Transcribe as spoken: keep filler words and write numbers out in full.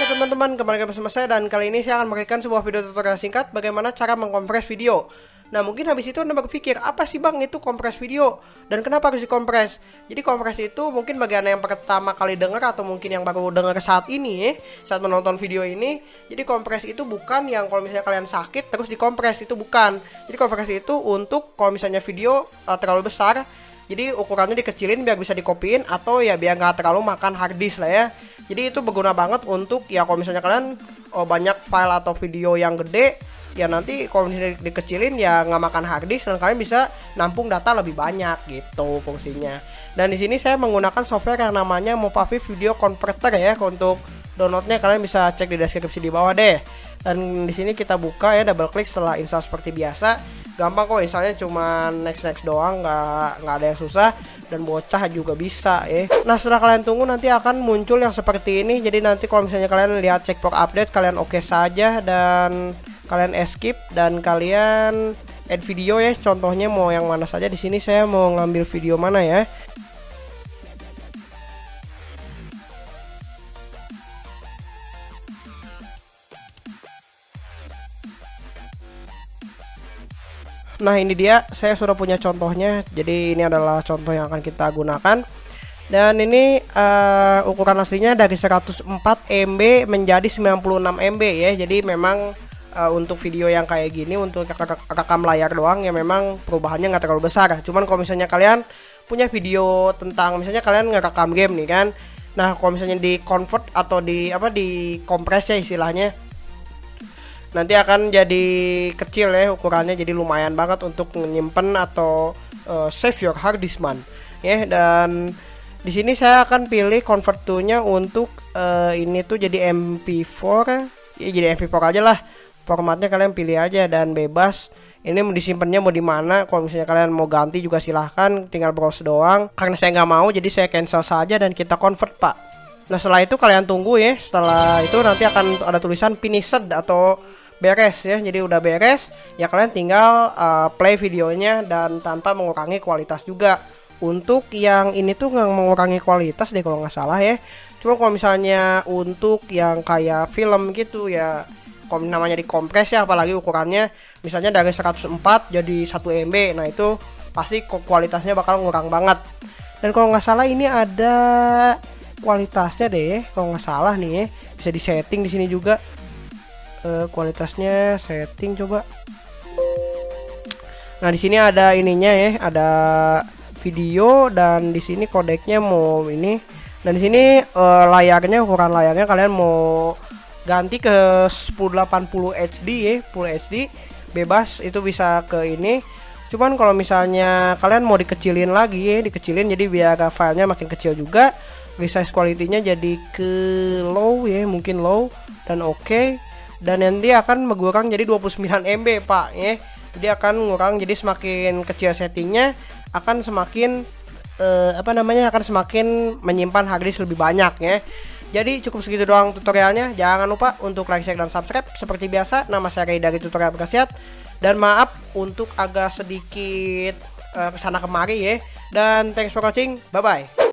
teman-teman, kembali lagi bersama saya dan kali ini saya akan memberikan sebuah video tutorial singkat bagaimana cara mengkompres video. Nah, mungkin habis itu Anda berpikir, apa sih Bang itu kompres video dan kenapa harus dikompres? Jadi kompres itu mungkin bagi Anda yang pertama kali dengar atau mungkin yang baru dengar saat ini eh, saat menonton video ini. Jadi kompres itu bukan yang kalau misalnya kalian sakit terus dikompres, itu bukan. Jadi kompres itu untuk kalau misalnya video uh, terlalu besar, jadi ukurannya dikecilin biar bisa dikopiin atau ya biar nggak terlalu makan harddisk lah ya. Jadi itu berguna banget untuk ya kalau misalnya kalian oh, banyak file atau video yang gede, ya nanti kalau misalnya dikecilin ya nggak makan harddisk dan kalian bisa nampung data lebih banyak gitu fungsinya. Dan di sini saya menggunakan software yang namanya Movavi Video Converter ya. Untuk downloadnya kalian bisa cek di deskripsi di bawah deh. Dan di sini kita buka ya, double klik setelah install seperti biasa. Gampang kok, installnya cuma next next doang, nggak nggak ada yang susah dan bocah juga bisa ya. Nah, setelah kalian tunggu nanti akan muncul yang seperti ini. Jadi nanti kalau misalnya kalian lihat check for update, kalian oke okay saja dan kalian escape dan kalian add video ya. Contohnya mau yang mana saja. Di sini saya mau ngambil video mana ya. Nah, ini dia, saya sudah punya contohnya. Jadi ini adalah contoh yang akan kita gunakan. Dan ini uh, ukuran aslinya dari seratus empat M B menjadi sembilan puluh enam M B ya. Jadi memang uh, untuk video yang kayak gini, untuk rekam layar doang ya, memang perubahannya nggak terlalu besar. Cuman kalau misalnya kalian punya video tentang misalnya kalian ngerekam game nih kan. Nah, kalau misalnya di convert atau di apa di kompres ya istilahnya, nanti akan jadi kecil ya ukurannya, jadi lumayan banget untuk menyimpan atau uh, save your hard disk man ya. Dan di sini saya akan pilih convert to-nya untuk uh, ini tuh jadi M P four ya, jadi M P four aja lah. Formatnya kalian pilih aja dan bebas. Ini mau disimpannya mau di mana. Kalau misalnya kalian mau ganti juga silahkan, tinggal browse doang. Karena saya nggak mau, jadi saya cancel saja dan kita convert, Pak. Nah, setelah itu kalian tunggu ya. Setelah itu nanti akan ada tulisan finished atau beres ya. Jadi udah beres ya, kalian tinggal uh, play videonya dan tanpa mengurangi kualitas juga. Untuk yang ini tuh nggak mengurangi kualitas deh kalau nggak salah ya. Cuma kalau misalnya untuk yang kayak film gitu ya, kalau namanya dikompres ya, apalagi ukurannya misalnya dari seratus empat jadi satu M B, nah itu pasti kualitasnya bakal ngurang banget. Dan kalau nggak salah ini ada kualitasnya deh kalau nggak salah nih ya, bisa disetting di sini juga. Uh, kualitasnya setting coba. Nah, di sini ada ininya ya, ada video dan di sini kodeknya mau ini. Dan di sini uh, layarnya, ukuran layarnya kalian mau ganti ke sepuluh delapan puluh H D ya, full H D bebas, itu bisa ke ini. Cuman kalau misalnya kalian mau dikecilin lagi ya, dikecilin jadi biar filenya makin kecil juga. Resize quality-nya jadi ke low ya, mungkin low dan oke. Okay. Dan nanti akan mengurang jadi dua puluh sembilan M B, Pak ya. Jadi akan ngurang, jadi semakin kecil settingnya akan semakin eh, apa namanya akan semakin menyimpan harddisk lebih banyak ya. Jadi cukup segitu doang tutorialnya. Jangan lupa untuk like, share, dan subscribe. Seperti biasa, nama saya Ray dari Tutorial Berkhasiat. Dan maaf untuk agak sedikit eh, kesana kemari ya. Dan thanks for watching, bye bye.